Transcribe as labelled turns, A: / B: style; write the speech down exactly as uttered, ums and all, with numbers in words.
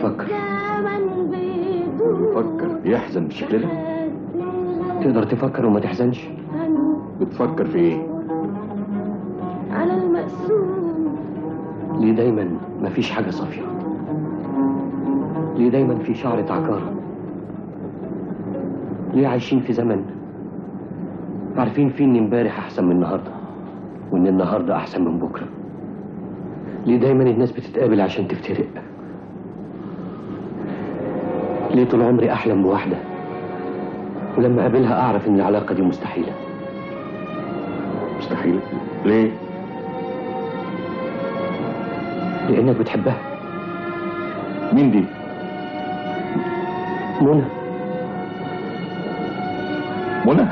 A: بفكر.
B: بيفكر يحزن بالشكل ده؟
A: تقدر تفكر وما تحزنش؟
B: بتفكر في ايه؟
C: على المقسوم.
A: ليه دايما مفيش حاجة صافية؟ ليه دايما في شعرة عكارة؟ ليه عايشين في زمن عارفين فيه ان امبارح احسن من النهارده وان النهارده احسن من بكره؟ ليه دايما الناس بتتقابل عشان تفترق؟ ليه طول عمري احلم بواحده ولما اقابلها اعرف ان العلاقه دي مستحيله؟
B: مستحيل؟ ليه؟
A: لانك بتحبها.
B: مين دي؟
A: منى.
B: منى؟